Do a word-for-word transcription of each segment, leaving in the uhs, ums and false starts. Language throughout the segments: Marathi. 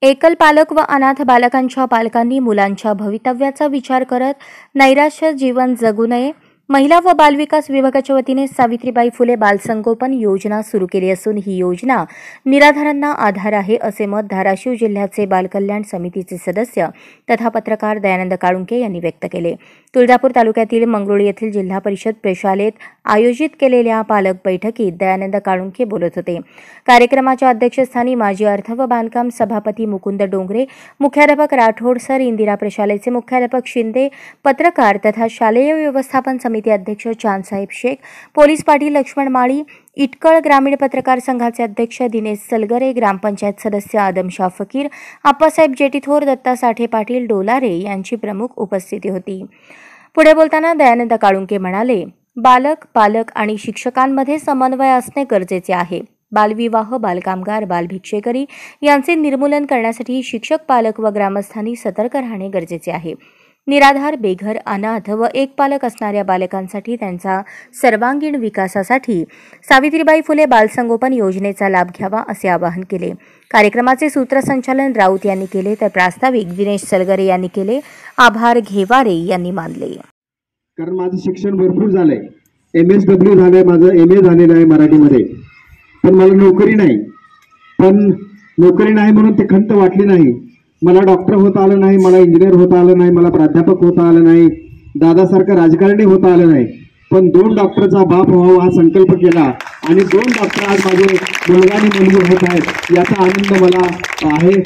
एकल पालक व अनाथ बालकांच्या पालकांनी मुलांच्या भवितव्याचा विचार करत नैराश्य जीवन जगू नये. महिला व बालविकास विभागाच्या वतीने सावित्रीबाई फुले बालसंगोपन योजना सुरू केली असून ही योजना निराधारांना आधार आहे, असे मत धाराशिव जिल्ह्याचे बालकल्याण समितीचे सदस्य तथा पत्रकार दयानंद काळुंके यांनी व्यक्त केले. तुळजापूर तालुक्यातील मंगरुळ येथील जिल्हा परिषद प्रशालेत आयोजित केलेल्या पालक बैठकीत दयानंद काळुंके बोलत होते. कार्यक्रमाच्या अध्यक्षस्थानी माजी अर्थ व बांधकाम सभापती मुकुंद डोंगरे, मुख्याध्यापक राठोड सर, इंदिरा प्रशालेचे मुख्याध्यापक शिंदे, पत्रकार तथा शालेय व्यवस्थापन समिती अध्यक्ष चांदसाहेब शेख, पोलीस पाटील लक्ष्मण माळी, इटकळ ग्रामीण पत्रकार संघाचे अध्यक्ष दिनेश सलगरे, ग्रामपंचायत सदस्य आदमशाह फकीर, आप्पासाहेब जेटीथोर, दत्ता साठे पाटील डोलारे यांची प्रमुख उपस्थिती होती. पुढे बोलताना दयानंद काळुंके म्हणाले, बालक, पालक आणि शिक्षकांमध्ये समन्वय असणे गरजेचे आहे. बालविवाह, बालकामगार, बालभिक्षेकरी यांचे निर्मूलन करण्यासाठी शिक्षक, पालक व ग्रामस्थांनी सतर्क राहणे गरजेचे आहे. निराधार, बेघर, अनाथ व एक पालक असणाऱ्या बालकांसाठी त्यांचा सर्वांगीण विकासासाठी सावित्रीबाई फुले बालसंगोपन योजनेचा लाभ घ्यावा, असे आवाहन केले. कार्यक्रमाचे सूत्रसंचालन राऊत यांनी केले, तर प्रास्ताविक दिनेश सलगरे यांनी केले. आभार घेवारे यांनी मानले. कारण माझं शिक्षण भरपूर झालंय, एम एस डब्ल्यू झालंय, माझं एम ए झालेलं आहे मराठीमध्ये, पण मला नोकरी नाही. पण नोकरी नाही म्हणून ते खंत वाटली नाही. मला डॉक्टर होता आलं नाही, मला इंजिनियर होता आलं नाही, मला प्राध्यापक होता आलं नाही, दादासारखं राजकारणी होता आलं नाही, पण दोन डॉक्टरचा बाप व्हावा हा संकल्प केला आणि दोन डॉक्टर आज माझे मुलगा आणि मुलगी होत आहेत, याचा आनंद मला आहे.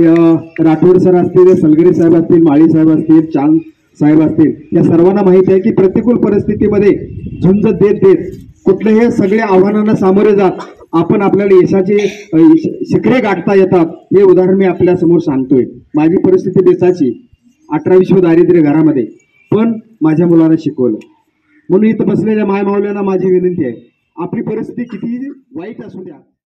राठोड सर असतील, सलगरे साहेब असतील, माळी साहेब असतील, चांद साहेब असतील, या सर्वांना माहिती आहे की प्रतिकूल परिस्थितीमध्ये झुंज देत देत कुठल्याही सगळे आव्हानांना सामोरे जात आपण आपल्याला यशाचे शिखरे गाठता येतात. हे उदाहरण मी आपल्या समोर सांगतोय. माझी परिस्थिती बेसाची, अठरा विश्व दारिद्र्य घरामध्ये, पण माझ्या मुलांना शिकवलं. म्हणून इथं बसलेल्या माय मावल्यांना माझी विनंती आहे, आपली परिस्थिती किती वाईट असू द्या,